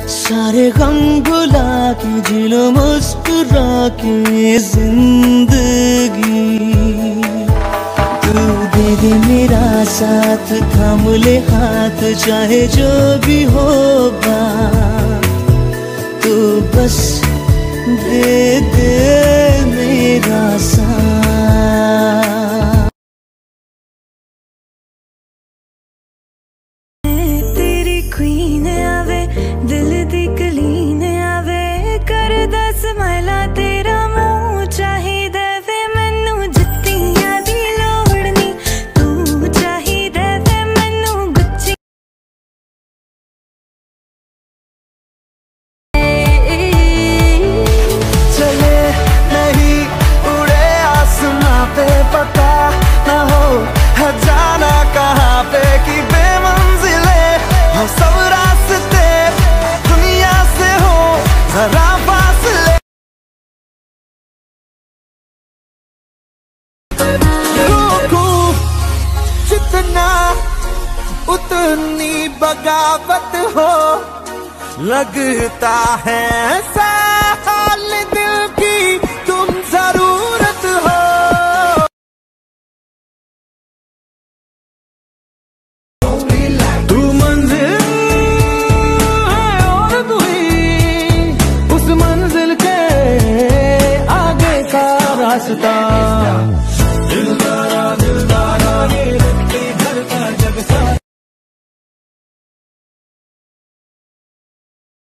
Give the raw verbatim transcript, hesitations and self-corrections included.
सारे गम भुला के जी लो मुस्कुरा के जिंदगी। तू दे दे मेरा साथ, थाम ले हाथ, चाहे जो भी हो बात। तू बस दे दे मेरा साथ। तेरी क्वीन आवे, दिल दी कलीन आवे, कर दस महिला तेरा मुंह चाहिदा वे मैनू जुत्तियां दी लोड़ नी, तू चाहिदा वे मैनू गुच्ची। चले नहीं उड़े आसमां पे, पता ना हो है जाना कहाँ पे कि बेमंजिले हो सब रास्ते, दुनिया से हो जरा फासले। रोकूं जितना उतनी बगावत हो, लगता है साल दिल की तुम जरूरत हो। तू मंजिल है और तू ही उस मंजिल के आगे का रास्ता।